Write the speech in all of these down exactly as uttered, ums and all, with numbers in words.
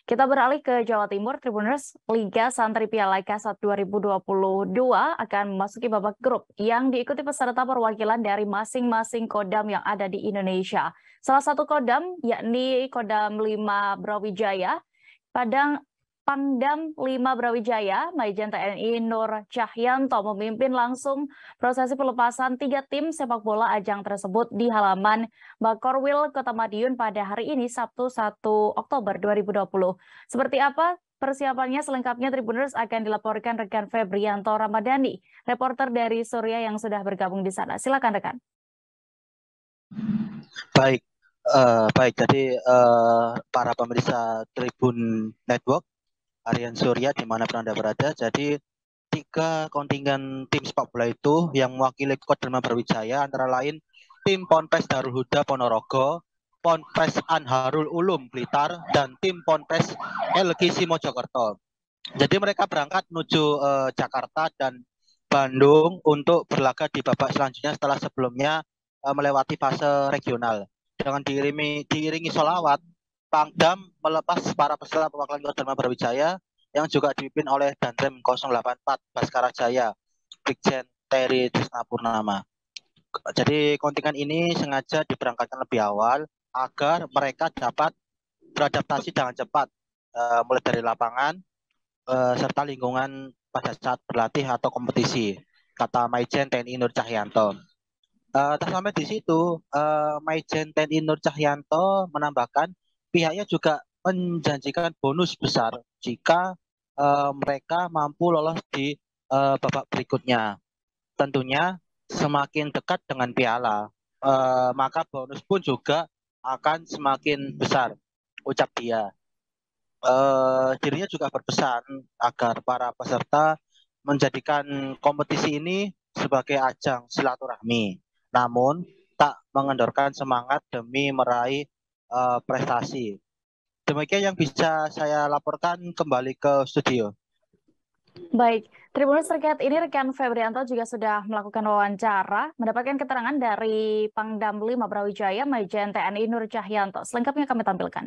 Kita beralih ke Jawa Timur, Tribuners. Liga Santri Piala Kasat dua ribu dua puluh dua akan memasuki babak grup yang diikuti peserta perwakilan dari masing-masing kodam yang ada di Indonesia. Salah satu kodam yakni Kodam lima Brawijaya, Padang Pangdam lima Brawijaya, Majen T N I Nur Cahyanto memimpin langsung prosesi pelepasan tiga tim sepak bola ajang tersebut di halaman Bakorwil, Kota Madiun pada hari ini, Sabtu satu Oktober dua ribu dua puluh. Seperti apa persiapannya selengkapnya Tribuners akan dilaporkan rekan Febrianto Ramadhani, reporter dari Surya yang sudah bergabung di sana. Silakan rekan. Baik, uh, baik. Jadi uh, para pemirsa Tribun Network, Harian Surya dimanapun Anda berada. Jadi tiga kontingen tim sepak bola itu yang mewakili Kodam lima Brawijaya antara lain tim Ponpes Darul Huda Ponorogo, Ponpes Anharul Ulum Blitar, dan tim Ponpes L G S I Mojokerto. Jadi mereka berangkat menuju uh, Jakarta dan Bandung untuk berlaga di babak selanjutnya setelah sebelumnya uh, melewati fase regional. Dengan diiringi, diiringi sholawat, Pangdam melepas para peserta perwakilan Kodam lima Brawijaya yang juga dipimpin oleh Danrem nol delapan empat Baskara Jaya, Brigjen Terry Trisna Purnama. Jadi kontingen ini sengaja diberangkatkan lebih awal agar mereka dapat beradaptasi dengan cepat, uh, mulai dari lapangan uh, serta lingkungan pada saat berlatih atau kompetisi, kata Majen T N I Nur Cahyanto. Uh, tak sampai di situ, uh, Majen T N I Nur Cahyanto menambahkan pihaknya juga menjanjikan bonus besar jika uh, mereka mampu lolos di uh, babak berikutnya. Tentunya semakin dekat dengan piala, uh, maka bonus pun juga akan semakin besar, ucap dia. Uh, dirinya juga berpesan agar para peserta menjadikan kompetisi ini sebagai ajang silaturahmi, namun tak mengendorkan semangat demi meraih uh, prestasi. Demikian yang bisa saya laporkan, kembali ke studio. Baik, Tribuners terkait ini rekan Febrianto juga sudah melakukan wawancara, mendapatkan keterangan dari Pangdam lima Brawijaya, Majen T N I Nur Cahyanto. Selengkapnya kami tampilkan.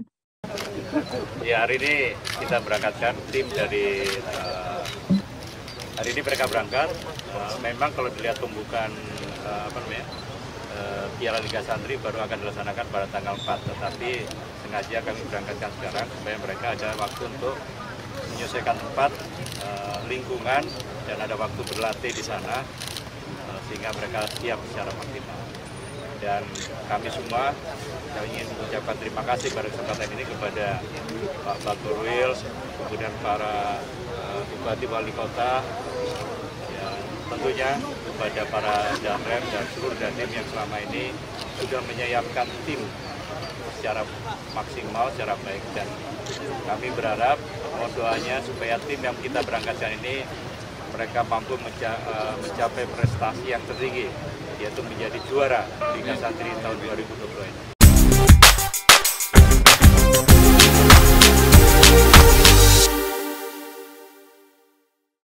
Ya, hari ini kita berangkatkan tim dari uh, hari ini mereka berangkat. Uh, memang kalau dilihat pembukaan uh, apa namanya uh, Piala Liga Santri baru akan dilaksanakan pada tanggal empat, tetapi sengaja kami berangkatkan sekarang supaya mereka ada waktu untuk menyelesaikan tempat, uh, lingkungan, dan ada waktu berlatih di sana, uh, sehingga mereka siap secara maksimal. Dan kami semua saya ingin mengucapkan terima kasih pada kesempatan ini kepada Pak Bakorwil, kemudian para uh, Bupati Wali Kota, ya, tentunya kepada para Danrem dan seluruh Dandim yang selama ini sudah menyiapkan tim secara maksimal, secara baik, dan kami berharap mohon doanya supaya tim yang kita berangkatkan ini mereka mampu menca uh, mencapai prestasi yang tertinggi, yaitu menjadi juara Liga Santri tahun dua ribu dua puluh ini.